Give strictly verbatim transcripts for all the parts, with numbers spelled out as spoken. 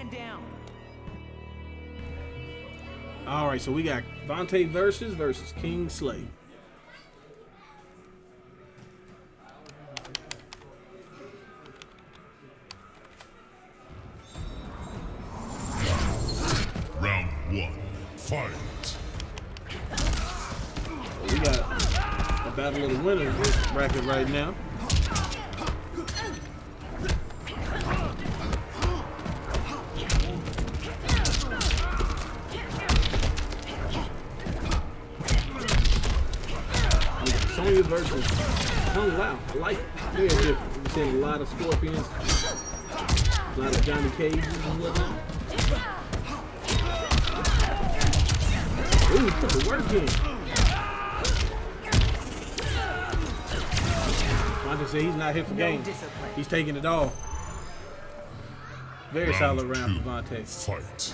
Man down. All right, so we got Vante versus versus Kingsley. Round one, fight. We got a battle of the winners in this bracket right now. Sonya versus Kung Lao. I like it. Very different. We're seeing a lot of Scorpions, a lot of Johnny Cages and whatnot. Ooh, put the work in. Vante said he's not here for games. He's taking it all. Very solid round for Vante. Fight.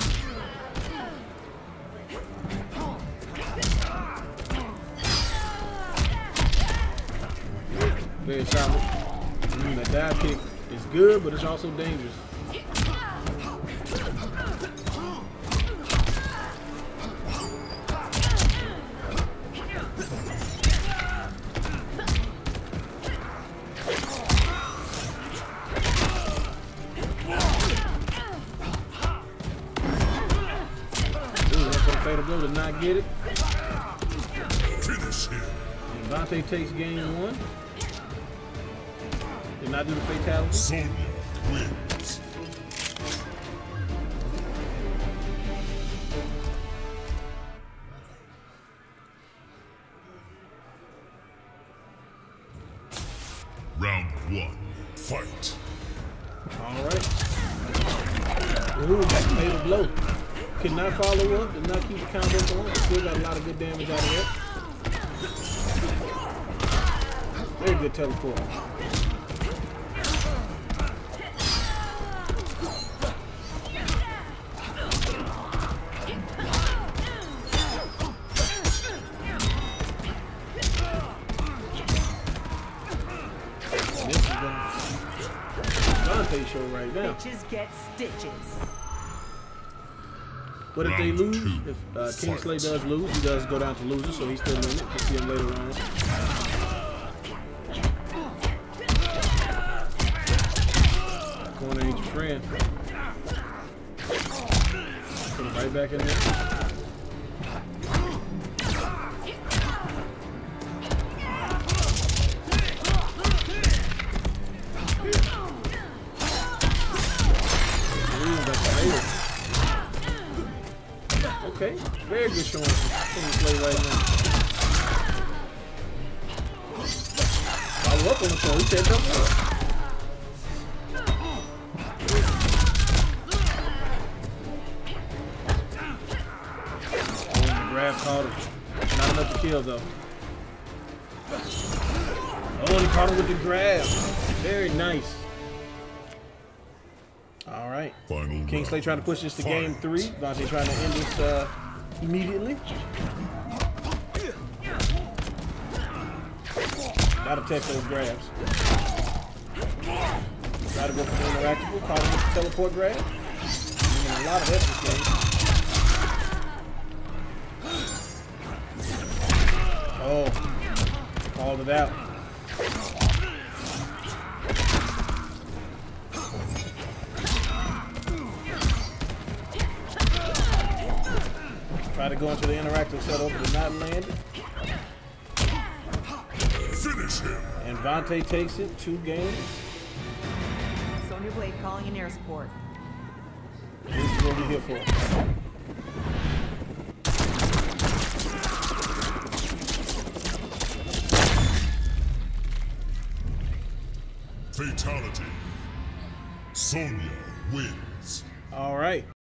Very solid. Mm, that dive kick is good, but it's also dangerous. Ooh, that's a fatal blow to not get it. Finish him. And Vante takes game one. Did not do the fatality. Sonya wins. Round one, fight. All right. Ooh, got the fatal blow. Could not follow up, did not keep the combo going. Still got a lot of good damage out of that. Very good teleport. Show right now. Bitches get stitches. What if they Round lose? two, If uh, Kingsley fight. does lose, he does go down to loser, so he's still in it. We'll see him later on. Corner ain't your friend. Put him right back in there. Okay, very good showing from Kingsley right now. Follow up on the show, he said double up. Oh, and the grab caught him. Not enough to kill though. Oh, and he caught him with the grab. Very nice. All right. Final Kingsley round. trying to push this to Fight. game three. Vante trying to end this uh, immediately. Gotta tech those grabs. Gotta go for the interactable. Call him with the teleport grab. Using a lot of effort game. Oh, called it out. Try to go into the interactive setup, but not land it. Finish him. And Vante takes it, two games. Sonya Blade calling in air support. This is what we're here for. Fatality. Sonya wins. All right.